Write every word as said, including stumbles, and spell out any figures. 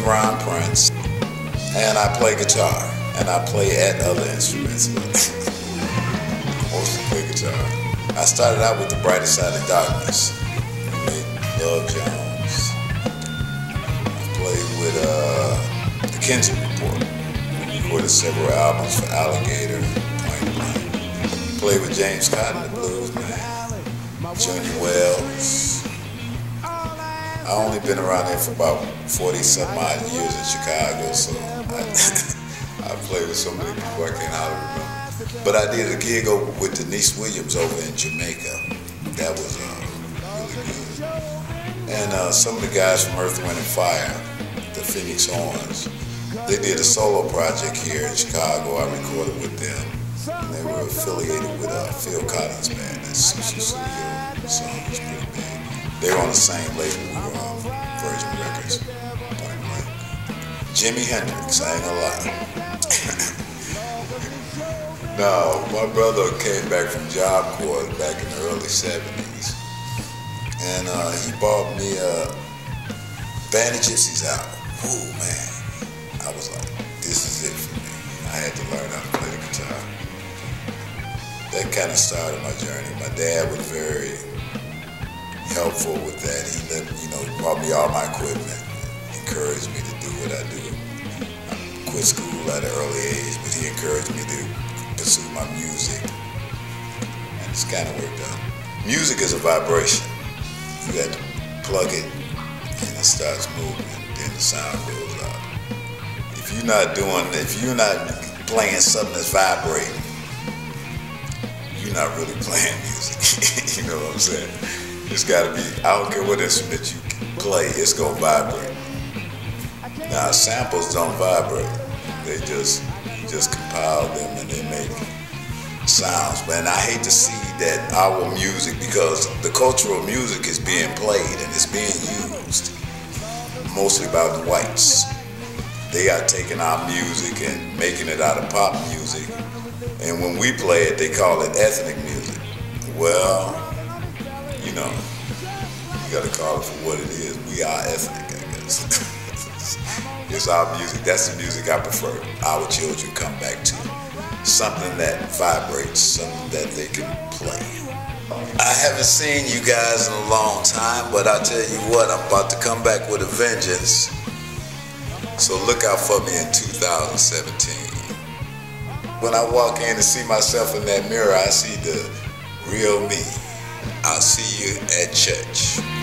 around Prince, and I play guitar, and I play at other instruments, but mostly play guitar. I started out with The Brighter Side of Darkness, with Love Jones. I played with uh, The Kinsey Report. We recorded several albums for Alligator, Point Blank. Played with James Cotton, the blues man, Junior Wells. I only been around here for about forty some odd years in Chicago, so I, I played with so many people I can't hardly remember. But I did a gig over with Denise Williams over in Jamaica. That was uh, really good. And uh, some of the guys from Earth, Wind and Fire, the Phoenix Horns, they did a solo project here in Chicago. I recorded with them, and they were affiliated with uh, Phil Collins' band. That's Sushi Studio. The song was pretty big. They were on the same label we were on, Virgin Records. Point blank. Jimi Hendrix, I ain't gonna lie. No, my brother came back from Job Corps back in the early seventies, and uh, he bought me a Vanity Gypsies album. Ooh, man. I was like, this is it for me. I had to learn how to play the guitar. That kind of started my journey. My dad was very helpful with that. He let, you know, brought me all my equipment, encouraged me to do what I do. I quit school at an early age, but he encouraged me to pursue my music, and it's kind of worked out. Music is a vibration. You have to plug it, and it starts moving, and then the sound goes out. If you're not doing, if you're not playing something that's vibrating, you're not really playing music. You know what I'm saying? It's gotta be, I don't care what instrument you play, it's gonna vibrate. Now, samples don't vibrate. They just, you just compile them and they make sounds. But I hate to see that our music, because the cultural music is being played and it's being used mostly by the whites. They are taking our music and making it out of pop music. And when we play it, they call it ethnic music. Well, you know, you gotta call it for what it is. We are ethnic, I guess. It's our music. That's the music I prefer. Our children come back to. Something that vibrates, something that they can play. I haven't seen you guys in a long time, but I tell you what, I'm about to come back with a vengeance. So look out for me in two thousand seventeen. When I walk in and see myself in that mirror, I see the real me. I'll see you at church.